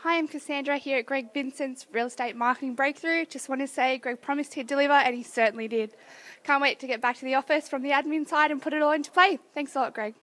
Hi, I'm Cassandra here at Greg Vincent's Real Estate Marketing Breakthrough. Just want to say Greg promised he'd deliver and he certainly did. Can't wait to get back to the office from the admin side and put it all into play. Thanks a lot, Greg.